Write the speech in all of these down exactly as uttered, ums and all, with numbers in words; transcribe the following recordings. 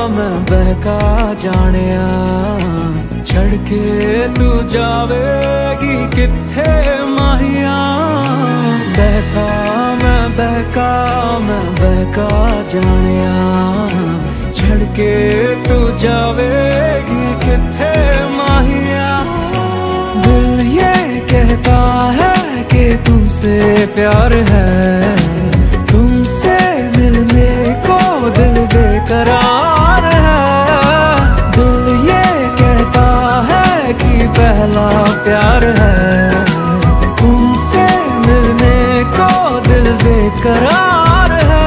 मैं बहका जानिया छड़ के तू जावेगी किथे माहिया बहका मैं बहका मैं बहका जानिया छड़ के तू जावेगी किथे माहिया दिल ये कहता है कि तुमसे प्यार है तुमसे मिलने को दिल बेकरार है दिल ये कहता है कि पहला प्यार है तुमसे मिलने को दिल बेकरार है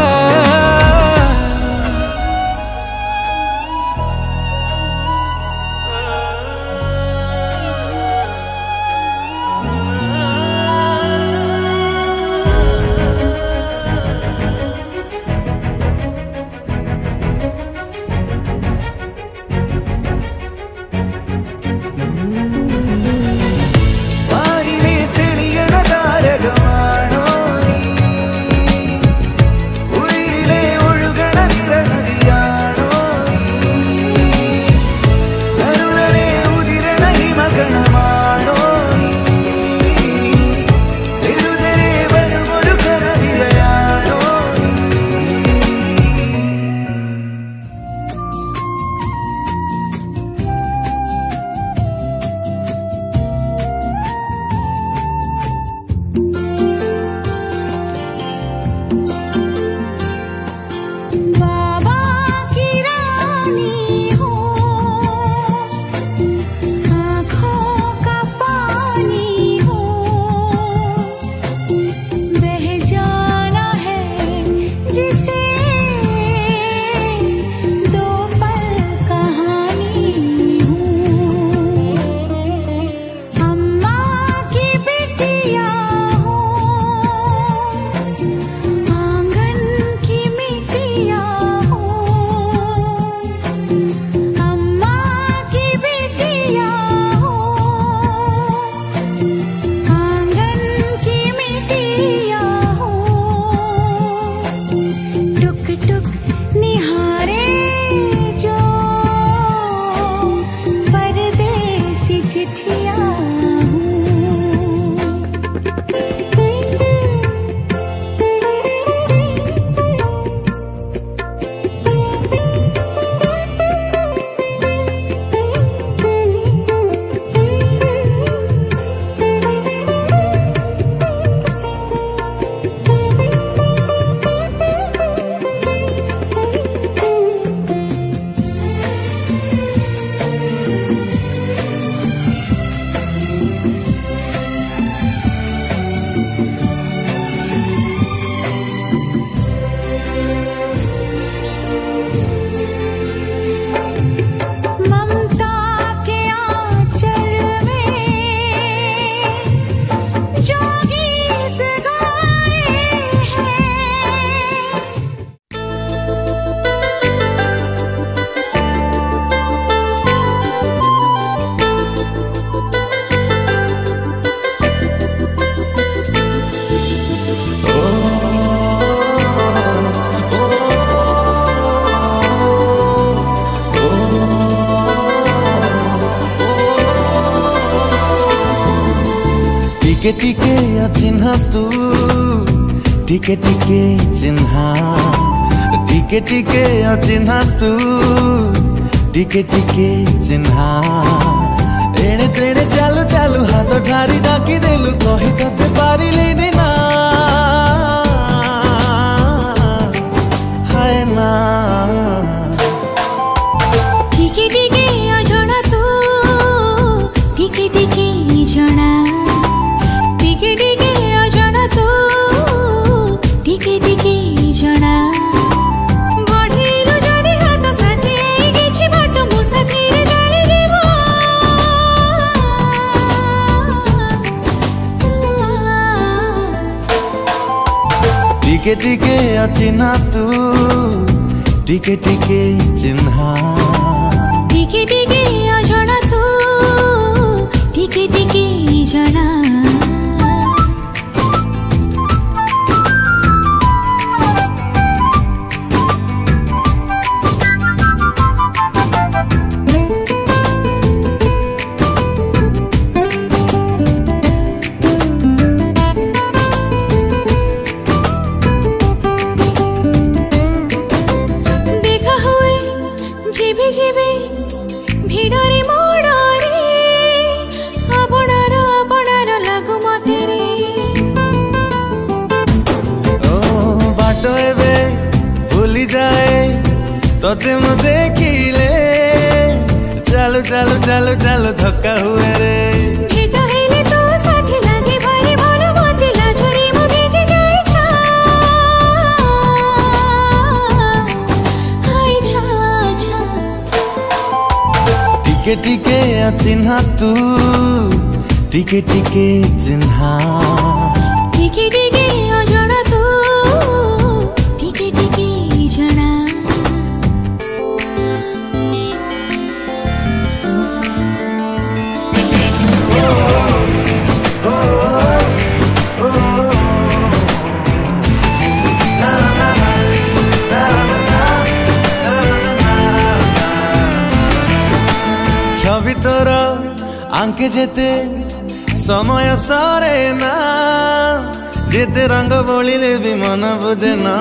टिके टिके चिन्ह तू टिके टिके चिन्ह टिके टिके चिन्ह तू टिके टिके चिन्ह एणे तेणे चालू चालू हाथ ठारी डाकी देलु कही तते पारिलिनी ना हाय ना टिके टिके अजଣା तू टिके टिके जଣା टिके टिके अजଣା तू टिके टिके जଣା बढ़िलु जदि हाथ साथी किछि बाट मो साथी रे डाली देबो टिके टिके अचिन्ह तू टिके टिके चिन्ह टिके टिके अजଣା तू टिके टिके जଣା तोते मु देखिले चालू चालू चालू चालू धक्का हुए रे भेट हेले तो साथी लागे भारी मन मते लाजरी मु भेजी जाई छा हाय छा छा टिके टिके चिन्हा तू टिके टिके चिन्हा टिके टिके अजଣା तू टिके टिके जଣା छवि तोर आंके जेते समय सरे ना जेते रंग बोलिले भी मन बुझे ना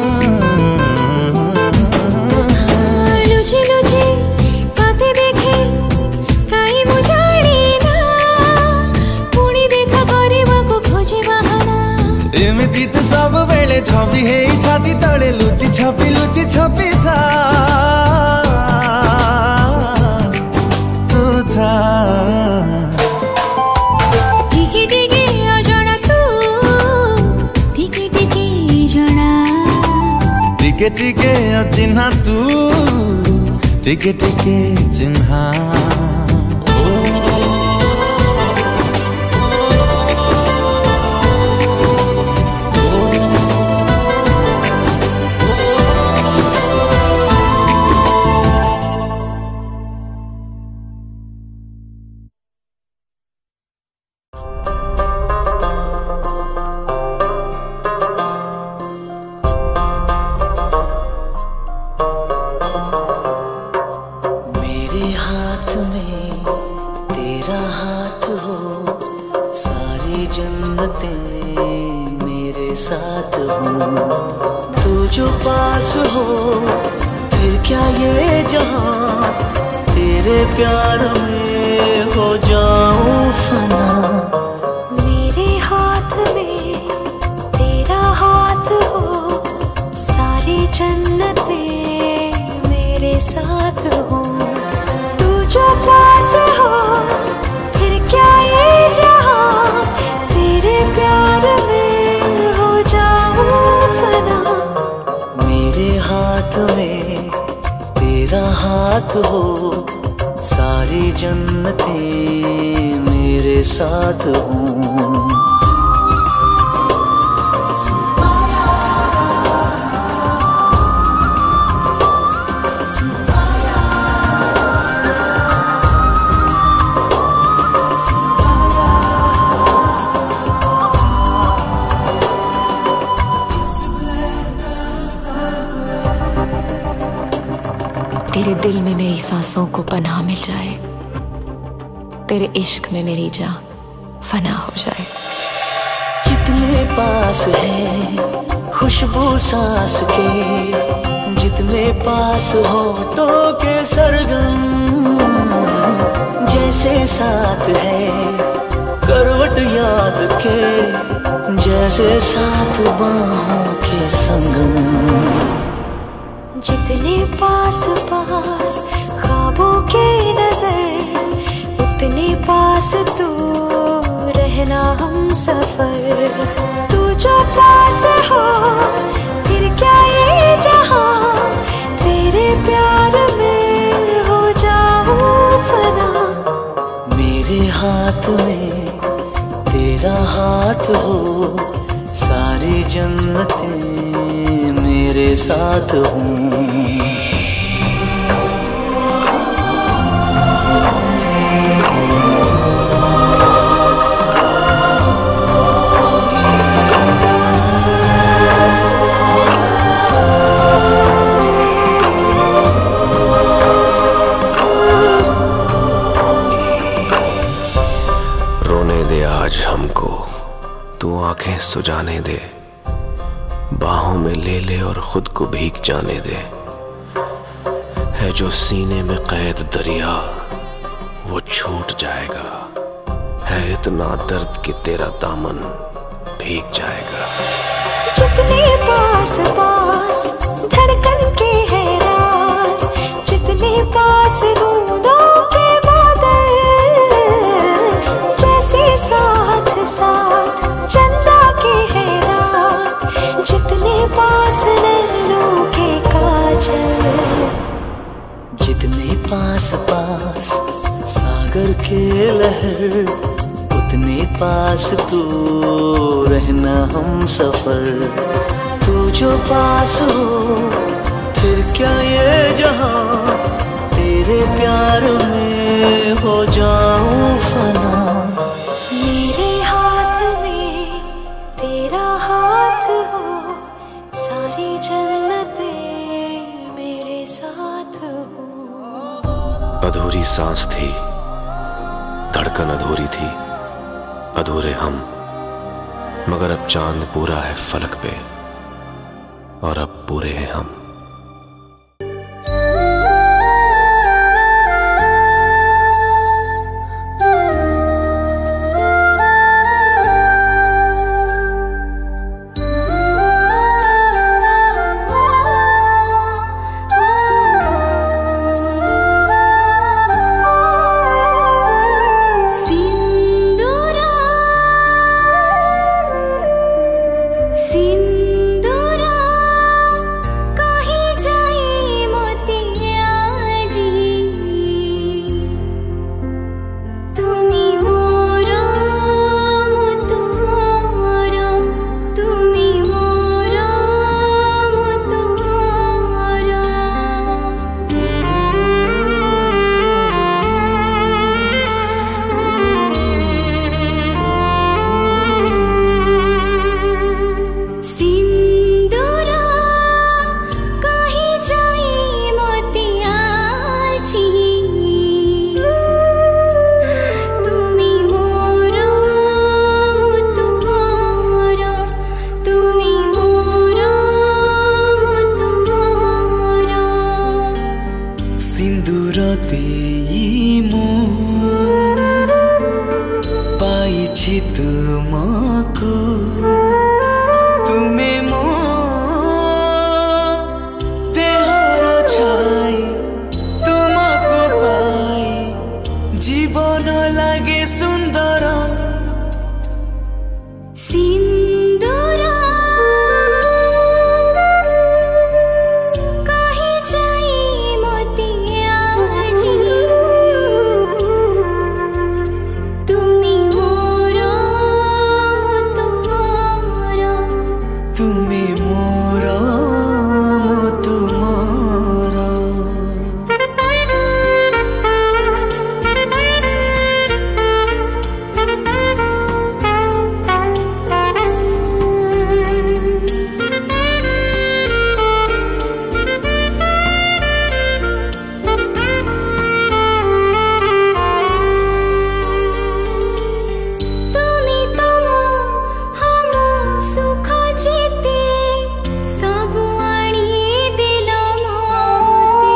लुची लुची तोते देखे काई मु जानी ना पुणी देखा करबा को खोजे बहाना एमिति तो सब बेले छवि है छाती तले लुची छपी लुची छपी था तू था टिके टिके अजଣା तू टिके टिके जଣା टिके टिके चिन्हा तू टिके टिके चिन्हा तेरे दिल में मेरी सांसों को पनाह मिल जाए, तेरे इश्क में मेरी जान फना हो जाए। जितने पास है खुशबू सांस के, जितने पास होठों के सरगम, जैसे साथ है करवट याद के, जैसे साथ बाहों के संगम। जितने पास पास ख्वाबों के नजर, उतने पास तू रहना हम सफर। तू जो पास हो फिर क्या ये जहां, तेरे प्यार में हो जाऊं फना। मेरे हाथ में तेरा हाथ हो, सारी जन्नतें मेरे साथ हूँ। रोने दे आज हमको, तू आंखें सुजाने दे, बाहों में ले ले और खुद को भीग जाने दे। है जो सीने में कैद दरिया वो छूट जाएगा, है इतना दर्द कि तेरा दामन भीग जाएगा। जितने पास पास धड़कन के है राज, पास बूंदों के बादल, जैसे साथ साथ चंदा के है रात, जितने पास नैनों के काजल, जितने पास पास सागर के लहर, उतने पास तू रहना हम सफर। तू जो पास हो फिर क्या ये जहां, तेरे प्यार में हो जाऊं फना। मेरे हाथ में तेरा हाथ हो, सारी जन्नतें मेरे साथ हो। अधूरी सांस थी, धड़कन अधूरी थी, अधूरे हम, मगर अब चांद पूरा है फलक पे और अब पूरे हैं हम। तुमको तुमे मो देहर छाई तुमको पाई जीवन लागे सुंदर सिंदूरा कहीं जाई मोतिया जी तुमी मोरा मुतु मोरा तुमे मोरा मुतु मोरा तुमी तुम हम सुख जीते सब आनी दिल मोते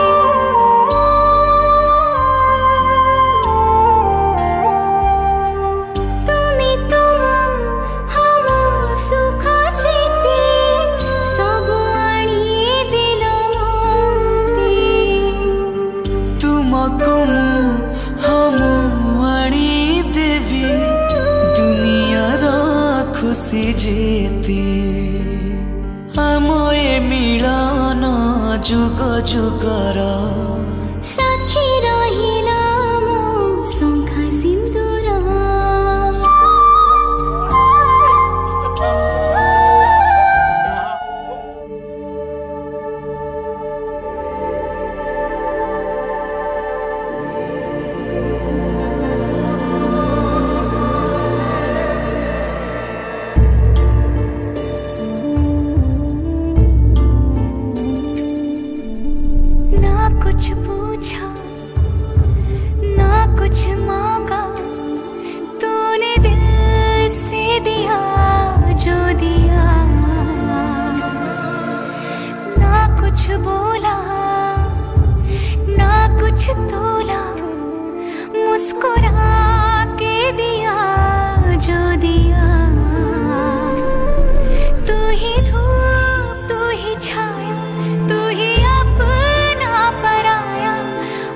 तुमी तुम हम सुख जीते सब आनी दिल मोते तुमको मु हम आनी देवी दुनियार खुशी जेते आम ए मिलन जुग जुगर साक्षी रहिला मो शंखा सिंदूर ना कुछ पूछा ना कुछ मांगा तूने दिल से दिया जो दिया ना कुछ बोला ना कुछ तोला मुस्कुरा के दिया जो दिया तू ही धूप तू ही छाया तू ही अपना पराया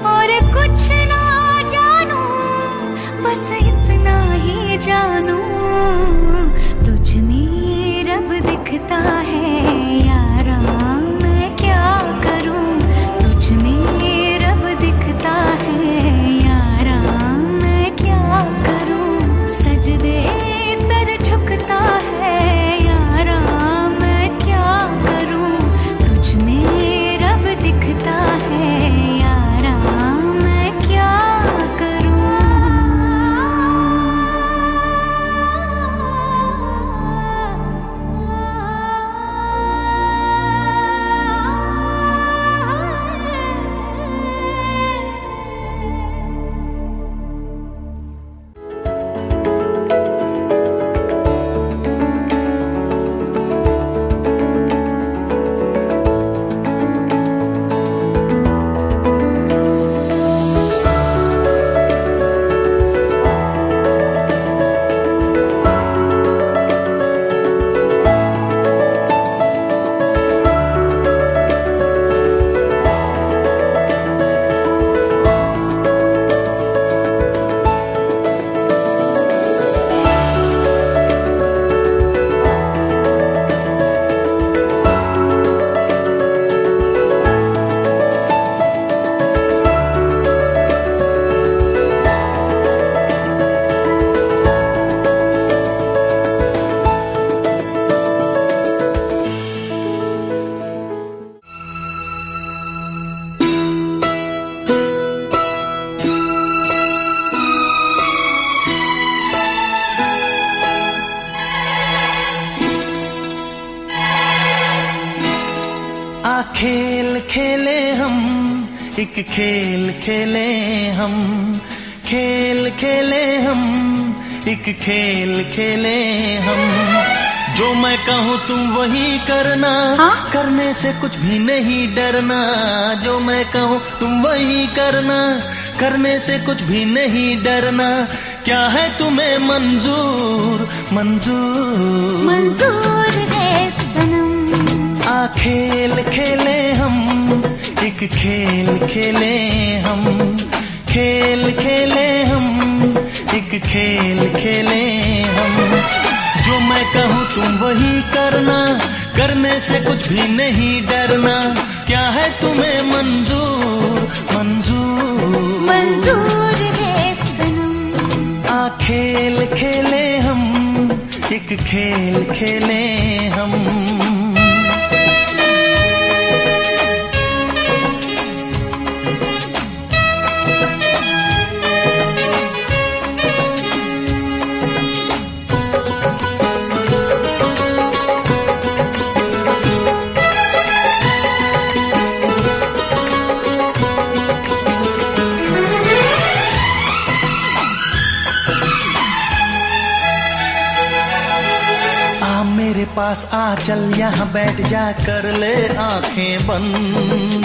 खेल खेले हम, एक खेल खेले हम, खेल खेले हम, एक खेल खेले हम। जो मैं कहूँ तुम वही करना, हाँ? करने से कुछ भी नहीं डरना। जो मैं कहूँ तुम वही करना, करने से कुछ भी नहीं डरना। क्या है तुम्हें मंजूर, मंजूर मंजूर है सनम। आ खेल खेले हम, एक खेल खेले हम, खेल खेले हम, एक खेल खेले हम। जो मैं कहूँ तुम वही करना, करने से कुछ भी नहीं डरना। क्या है तुम्हें मंजूर, मंजूर मंजूर है सनम। आ खेल खेले हम, एक खेल खेले हम। पास आ चल यहाँ बैठ जा, कर ले आंखें बंद।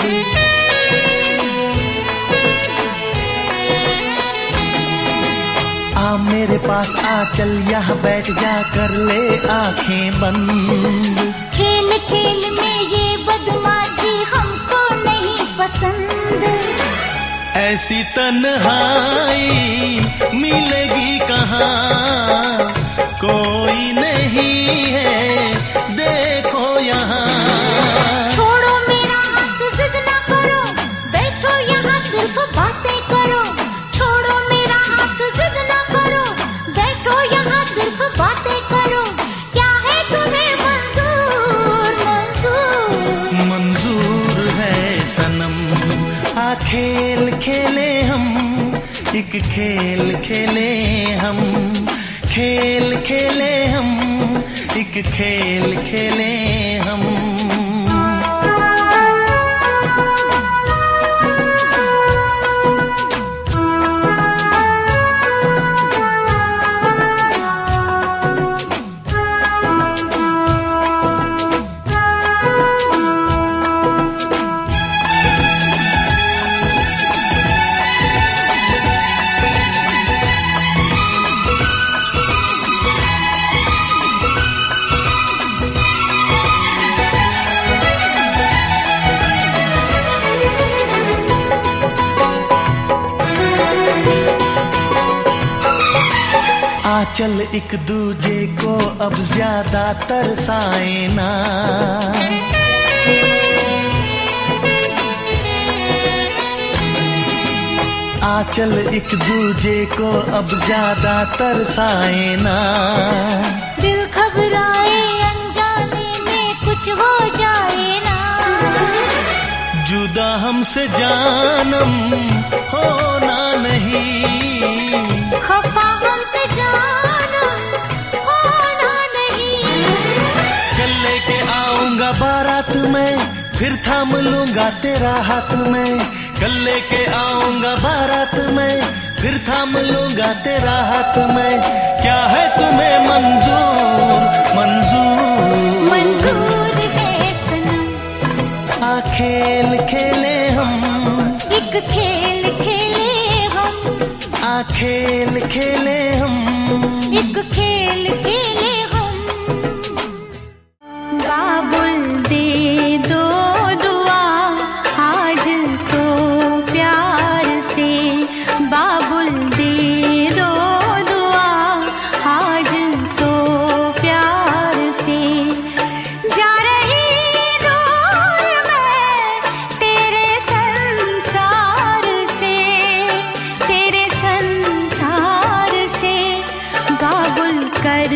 आ मेरे पास आ चल यहाँ बैठ जा, कर ले आंखें बंद। खेल खेल में ये बदमाशी हमको नहीं पसंद। ऐसी तन्हाई मिलेगी कहाँ, कोई नहीं है देखो यहाँ। छोड़ो मेरा हाथ, जिद ना करो, बैठो यहाँ सिर्फ बातें करो। छोड़ो मेरा हाथ, जिद ना करो, बैठो यहाँ सिर्फ बातें करो। क्या है तुम्हें मंजूर, मंजूर मंजूर है सनम। आ खेल खेले हम, एक खेल खेले हम, खेल खेले हम, एक खेल खेले हम। चल एक दूजे को अब ज्यादा तरसाए ना। आ चल एक दूजे को अब ज्यादा तरसाए ना। दिल घबराए अनजाने में कुछ हो जाए ना। जुदा हमसे जानम होना नहीं, खफा हमसे जानम होना नहीं। कल लेके आऊंगा बारात में, फिर थाम लूंगा तेरा हाथ में। कल लेके आऊंगा बारात में, फिर थाम लूंगा तेरा हाथ में। क्या है तुम्हें मंजूर, मंजूर मंजूर है सनम। आ खेल खेले हम, एक खेल खेले हम। आ खेल खेले हम, एक खेल खेले हम। बाबुल दे दो दुआ आज तो प्यार से। बाबुल दे दो दुआ आज तो प्यार से। जा रही दूर मैं तेरे संसार से, तेरे संसार से। बाबुल कर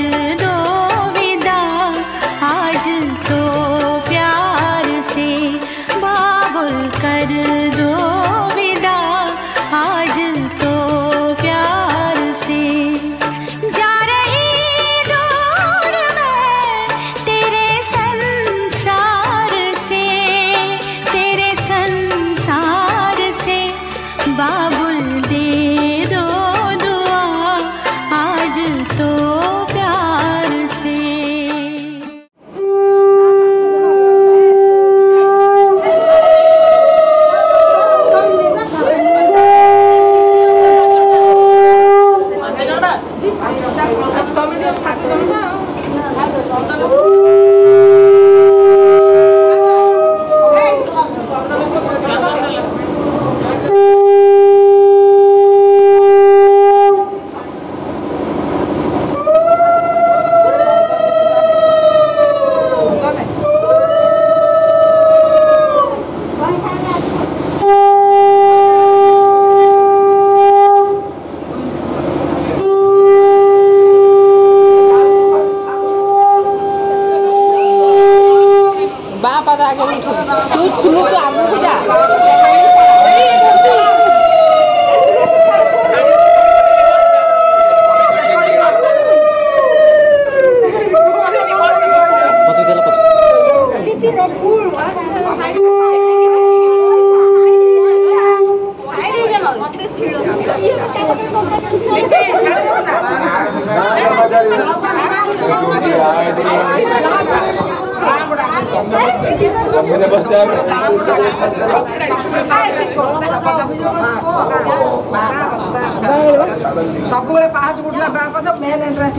ସବୁବେଳେ ପାହାଚ ଉଠିଲା ବାପା ତ ମେନ୍ ଏଣ୍ଟ୍ରାନ୍ସ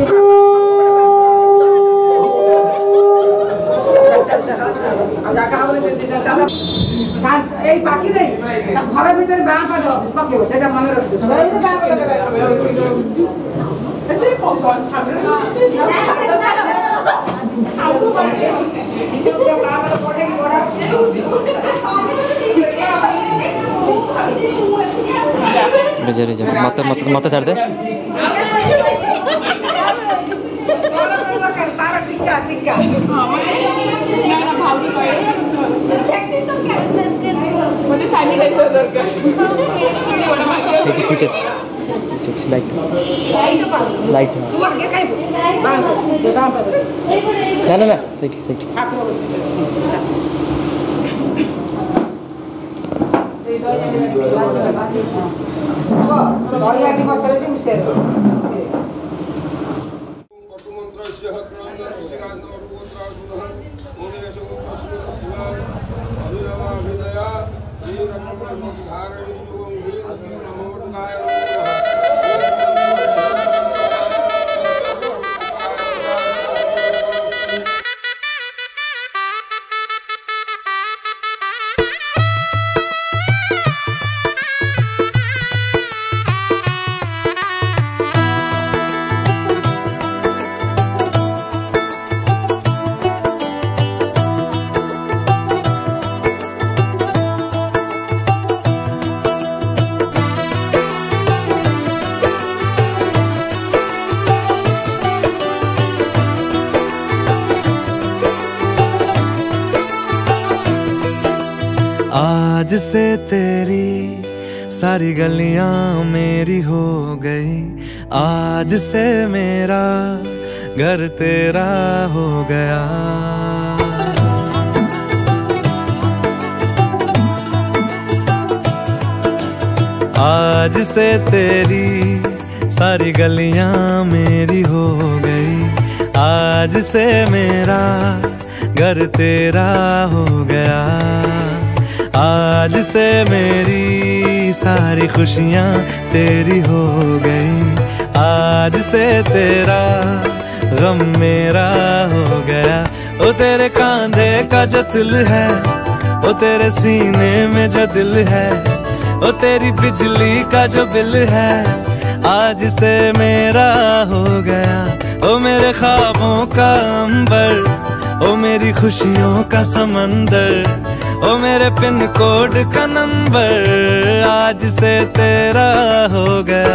ଜାଗା ହବନି ଏଇ ପାଖି ଦେଇ ଘର ଭିତରେ ବାଁ ପାଦ ପକେଇବ ସେଇଟା ମନେ ରଖିବ ଘର ଭିତରେ ବାଁ मत मत मत छाड़ दे लाइट लाइट ना ना ना सही सही आज से तेरी सारी गलियां मेरी हो गई, आज से मेरा घर तेरा हो गया। आज से तेरी सारी गलियां मेरी हो गई, आज से मेरा घर तेरा हो गया। आज से मेरी सारी खुशियाँ तेरी हो गई, आज से तेरा गम मेरा हो गया। ओ तेरे कांधे का जो दिल है, ओ तेरे सीने में जो दिल है, ओ तेरी बिजली का जो बिल है, आज से मेरा हो गया। ओ मेरे ख्वाबों का अंबर, ओ मेरी खुशियों का समंदर, ओ मेरे पिन कोड का नंबर, आज से तेरा हो गया।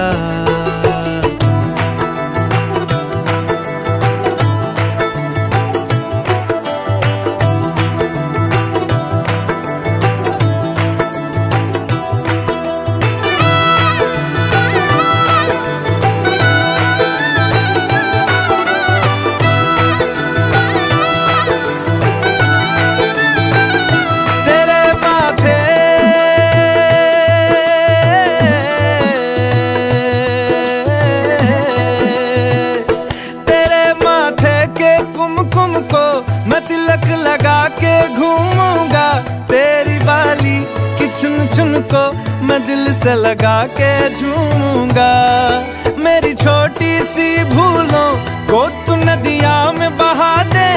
चुन चुन को मैं दिल से लगा के झूमूंगा। मेरी छोटी सी भूलों को तू नदिया में बहा दे,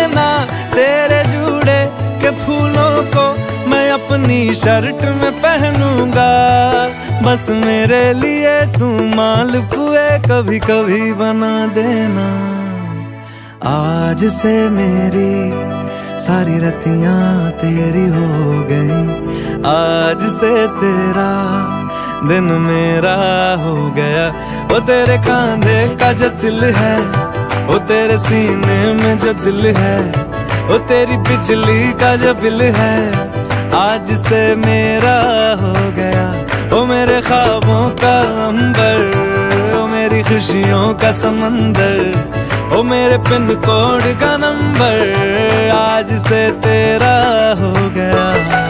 अपनी शर्ट में पहनूंगा। बस मेरे लिए तू मालपुए कभी कभी बना देना। आज से मेरी सारी रतियां तेरी हो गई, आज से तेरा दिन मेरा हो गया। वो तेरे कांधे का जो दिल है, वो तेरे सीने में जो दिल है, वो तेरी बिजली का जो बिल है, आज से मेरा हो गया। वो मेरे ख्वाबों का अंबर, वो मेरी खुशियों का समंदर, वो मेरे पिन कोड का नंबर, आज से तेरा हो गया।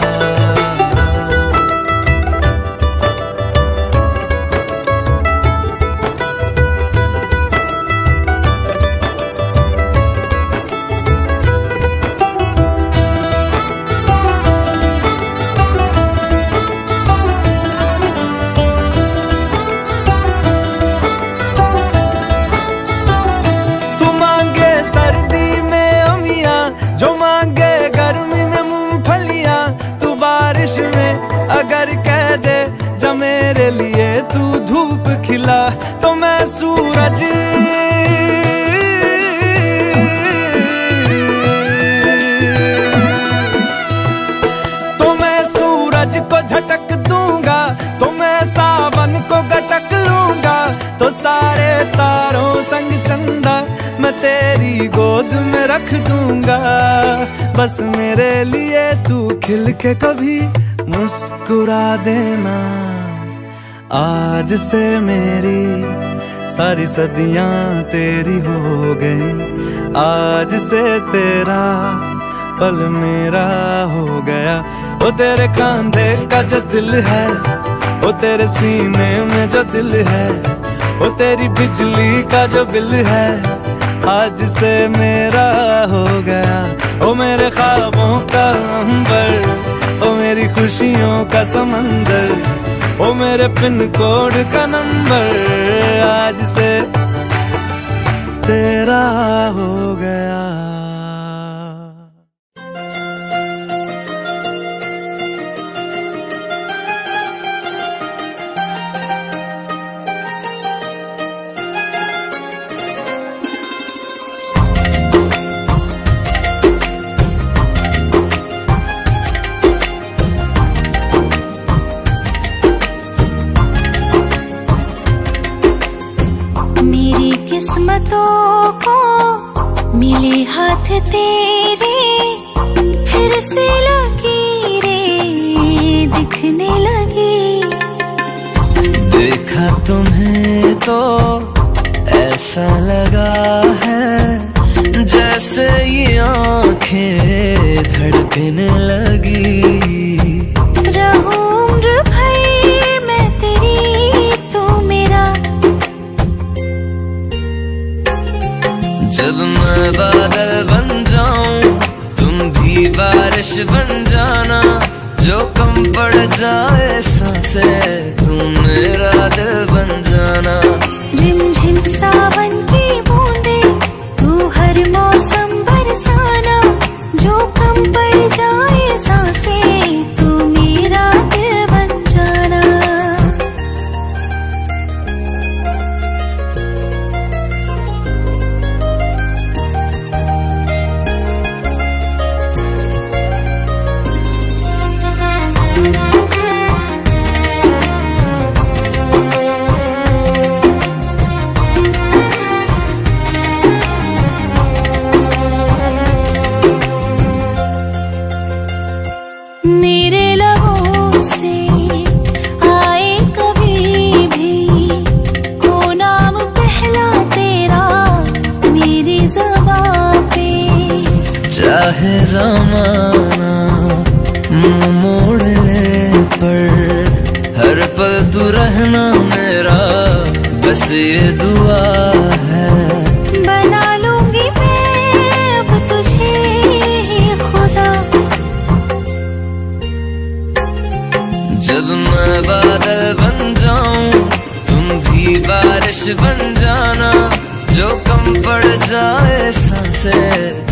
अगर कह दे जब मेरे लिए तू धूप खिला, तो मैं सूरज तो मैं सूरज को झटक दूंगा, तो मैं सावन को गटक लूंगा। तो सारे तारों संग चंदा मैं तेरी गोद में रख दूंगा। बस मेरे लिए तू खिल के कभी मुस्कुरा देना। आज से मेरी सारी सदियां तेरी हो गई, आज से तेरा पल मेरा हो गया। वो तेरे कांधे का जो दिल है, वो तेरे सीने में जो दिल है, वो तेरी बिजली का जो बिल है, आज से मेरा हो गया। वो मेरे ख्वाबों का अंबर, ओ मेरी खुशियों का समंदर, ओ मेरे पिन कोड का नंबर, आज से तेरा हो गया। किस्मतों को मिले हाथ तेरे, फिर से लकीरें दिखने लगी। देखा तुम्हें तो ऐसा लगा है, जैसे ये आंखें धड़कने लगी। रहूं उम्र भर मैं तेरी, तू मेरा। जब मैं बादल बन जाऊं, तुम भी बारिश बन जाना। जो कम पड़ जाए सांसें, तुम मेरा दिल बन जाना। रिमझिम सावन की बूंदे, तू हर मौसम बरसाना। जो कम पड़ जाए सांसें, तू मेरा दिल बन जाना। मेरे लबों से आए कभी भी, हो नाम पहला तेरा मेरी ज़बां पे। चाहे ज़माना मुँह मोड़ ले, पर हर पल तू रहना मेरा, बस ये दुआ है। बना लूंगी मैं अब तुझे खुदा। जब मैं बादल बन जाऊं, तुम भी बारिश बन जाना। जो कम पड़ जाए सांसें,